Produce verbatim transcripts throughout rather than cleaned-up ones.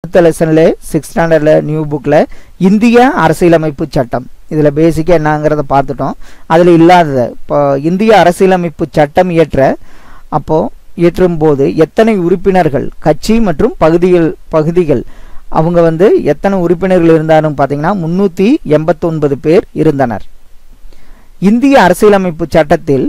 அடுத்த லெசன்ல சிக்ஸ்த் ஸ்டாண்டர்ட்ல நியூ புக்ல இந்திய அரசியலமைப்பு சட்டம் இதில் பேசிக்காக என்னங்கிறத பார்த்துட்டோம். அதில் இல்லாதது இப்போ இந்திய அரசியலமைப்பு சட்டம் இயற்ற அப்போது இயற்றும் போது எத்தனை உறுப்பினர்கள் கட்சி மற்றும் பகுதிகள் பகுதிகள் அவங்க வந்து எத்தனை உறுப்பினர்கள் இருந்தாலும் பார்த்தீங்கன்னா முந்நூற்றி எண்பத்தொன்பது பேர் இருந்தனர். இந்திய அரசியலமைப்பு சட்டத்தில்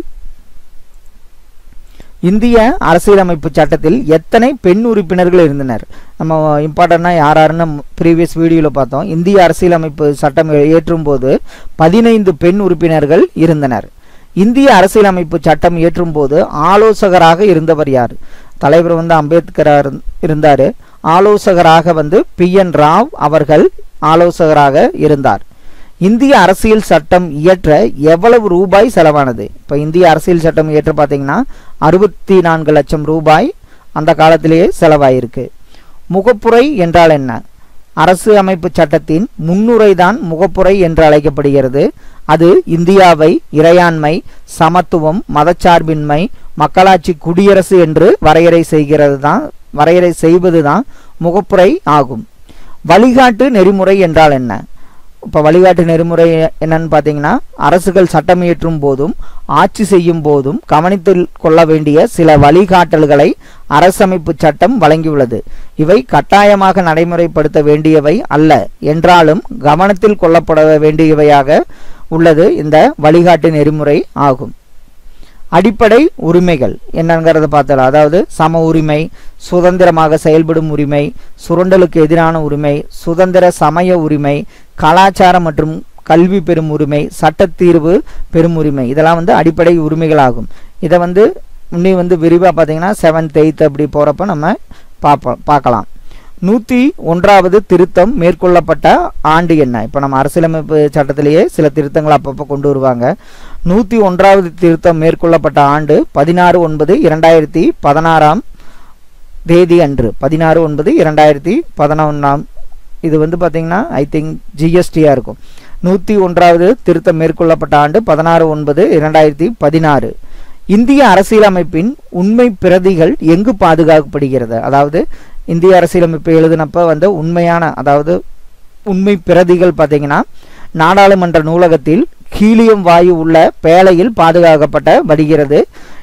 இந்திய அரசியலமைப்பு சட்டத்தில் எத்தனை பெண் உறுப்பினர்கள் இருந்தனர்? நம்ம இம்பார்ட்டன்னா யார் யாருன்னு ப்ரீவியஸ் வீடியோவில் பார்த்தோம். இந்திய அரசியலமைப்பு சட்டம் இயற்றும் போது பதினைந்து பெண் உறுப்பினர்கள் இருந்தனர். இந்திய அரசியலமைப்பு சட்டம் இயற்றும் போது ஆலோசகராக இருந்தவர் யார்? தலைவர் வந்து அம்பேத்கர் இருந்தார். ஆலோசகராக வந்து பி என் ராவ் அவர்கள் ஆலோசகராக இருந்தார். இந்திய அரசியல் சட்டம் இயற்ற எவ்வளவு ரூபாய் செலவானது? இப்போ இந்திய அரசியல் சட்டம் இயற்ற பார்த்தீங்கன்னா அறுபத்தி நான்கு லட்சம் ரூபாய் அந்த காலத்திலேயே செலவாயிருக்கு. முகப்புரை என்றால் என்ன? அரசு அமைப்பு சட்டத்தின் முன்னுரை தான் முகப்புரை என்று அழைக்கப்படுகிறது. அது இந்தியாவை இறையாண்மை, சமத்துவம், மதச்சார்பின்மை, மக்களாட்சி, குடியரசு என்று வரையறை செய்கிறது தான் வரையறை செய்வது தான் முகப்புரை ஆகும். வழிகாட்டு நெறிமுறை என்றால் என்ன? இப்போ வழிகாட்டு நெறிமுறை என்னன்னு பார்த்தீங்கன்னா அரசுகள் சட்டம் இயற்றும் போதும் ஆட்சி செய்யும் போதும் கவனித்தில் கொள்ள வேண்டிய சில வழிகாட்டல்களை அரசமைப்பு சட்டம் வழங்கியுள்ளது. இவை கட்டாயமாக நடைமுறைப்படுத்த வேண்டியவை அல்ல என்றாலும் கவனத்தில் கொள்ளப்பட வேண்டியவையாக உள்ளது இந்த வழிகாட்டு நெறிமுறை ஆகும். அடிப்படை உரிமைகள் என்னங்கிறத பார்த்தலாம். அதாவது சம உரிமை, சுதந்திரமாக செயல்படும் உரிமை, சுரண்டலுக்கு எதிரான உரிமை, சுதந்திர சமய உரிமை, கலாச்சார மற்றும் கல்வி பெறும் உரிமை, சட்டத்தீர்வு பெறும் உரிமை, இதெல்லாம் வந்து அடிப்படை உரிமைகளாகும். இதை வந்து இன்னும் வந்து விரிவாக பார்த்தீங்கன்னா செவன்த் எயித் அப்படி போகிறப்ப நம்ம பார்ப்போம் பார்க்கலாம். நூற்றி ஒன்றாவது திருத்தம் மேற்கொள்ளப்பட்ட ஆண்டு என்ன? இப்போ நம்ம அரசியலமைப்பு சட்டத்திலேயே சில திருத்தங்கள் அப்பப்போ கொண்டு வருவாங்க. நூற்றி ஒன்றாவது திருத்தம் மேற்கொள்ளப்பட்ட ஆண்டு பதினாறு ஒன்பது இரண்டாயிரத்தி பதினாறாம் தேதி அன்று. பதினாறு ஒன்பது இரண்டாயிரத்தி பதினொன்றாம் இது வந்து பார்த்தீங்கன்னா ஐ திங்க் ஜிஎஸ்டியாக இருக்கும். நூற்றி ஒன்றாவது திருத்தம் மேற்கொள்ளப்பட்ட ஆண்டு பதினாறு ஒன்பது இரண்டாயிரத்தி பதினாறு. இந்திய அரசியலமைப்பின் உண்மை பிரதிகள் எங்கு பாதுகாக்கப்படுகிறது? அதாவது இந்திய அரசியலமைப்பு எழுதினப்ப வந்து உண்மையான அதாவது உண்மை பிரதிகள் பார்த்தீங்கன்னா நாடாளுமன்ற நூலகத்தில் ஹீலியம் வாயு உள்ள பேழையில் பாதுகாக்கப்பட்ட வருகிறது.